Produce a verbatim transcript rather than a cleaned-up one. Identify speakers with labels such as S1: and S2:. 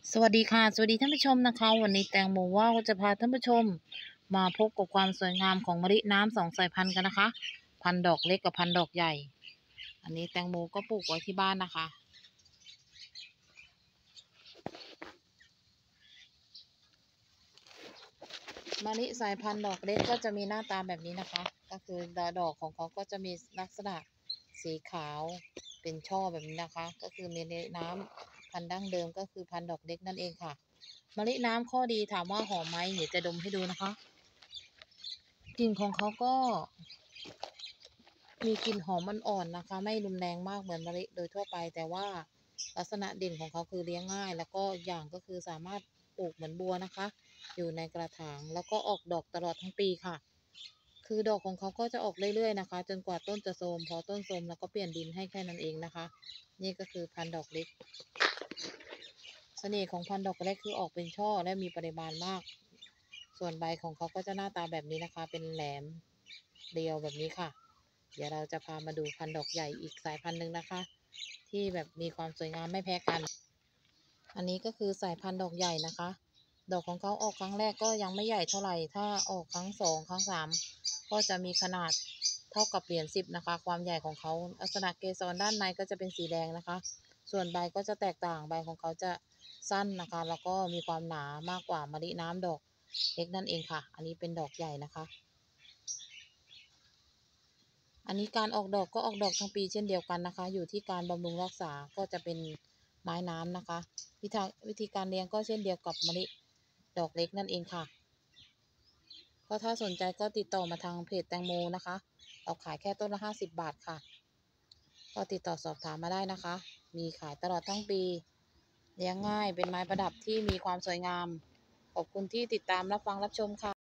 S1: สวัสดีค่ะสวัสดีท่านผู้ชมนะคะวันนี้แตงโมว่าก็จะพาท่านผู้ชมมาพบกับความสวยงามของมะลิน้ำสองสายพันธุ์กันนะคะพันธุ์ดอกเล็กกับพันธุ์ดอกใหญ่อันนี้แตงโมก็ปลูกไว้ที่บ้านนะคะมะลิสายพันธุ์ดอกเล็กก็จะมีหน้าตาแบบนี้นะคะก็คือดอกของเขาก็จะมีลักษณะสีขาวเป็นช่อแบบนี้นะคะก็คือในน้ำพันธุ์ดั้งเดิมก็คือพันธุ์ดอกเล็กนั่นเองค่ะมะลิน้ำข้อดีถามว่าหอมไหมเดี๋ยวจะดมให้ดูนะคะกลิ่นของเขาก็มีกลิ่นหอมอ่อนๆนะคะไม่รุนแรงมากเหมือนมะลิโดยทั่วไปแต่ว่าลักษณะเด่นของเขาคือเลี้ยงง่ายแล้วก็อย่างก็คือสามารถปลูกเหมือนบัวนะคะอยู่ในกระถางแล้วก็ออกดอกตลอดทั้งปีค่ะคือดอกของเขาก็จะออกเรื่อยๆนะคะจนกว่าต้นจะโทรมพอต้นโทรมแล้วก็เปลี่ยนดินให้แค่นั้นเองนะคะนี่ก็คือพันธุ์ดอกเล็กเสน่ห์ของพันธุ์ดอกเล็กคือออกเป็นช่อและมีปริมาณมากส่วนใบของเขาก็จะหน้าตาแบบนี้นะคะเป็นแหลมเรียวแบบนี้ค่ะเดี๋ยวเราจะพามาดูพันธุ์ดอกใหญ่อีกสายพันธุ์หนึ่งนะคะที่แบบมีความสวยงามไม่แพ้กันอันนี้ก็คือสายพันธุ์ดอกใหญ่นะคะดอกของเขาออกครั้งแรกก็ยังไม่ใหญ่เท่าไหร่ถ้าออกครั้งสองครั้งสามก็จะมีขนาดเท่ากับเหรียญสิบนะคะความใหญ่ของเขาลักษณะเกสรด้านในก็จะเป็นสีแดงนะคะส่วนใบก็จะแตกต่างใบของเขาจะสั้นนะคะแล้วก็มีความหนามากกว่ามะลิน้ำดอกเล็กนั่นเองค่ะอันนี้เป็นดอกใหญ่นะคะอันนี้การออกดอกก็ออกดอกทั้งปีเช่นเดียวกันนะคะอยู่ที่การบำรุงรักษาก็จะเป็นไม้น้ำนะคะวิธีวิธีการเลี้ยงก็เช่นเดียวกับมะลิดอกเล็กนั่นเองค่ะก็ถ้าสนใจก็ติดต่อมาทางเพจแตงโมนะคะเราขายแค่ต้นละห้าสิบบาทค่ะก็ติดต่อสอบถามมาได้นะคะมีขายตลอดทั้งปีเลี้ยงง่ายเป็นไม้ประดับที่มีความสวยงามขอบคุณที่ติดตามรับฟังรับชมค่ะ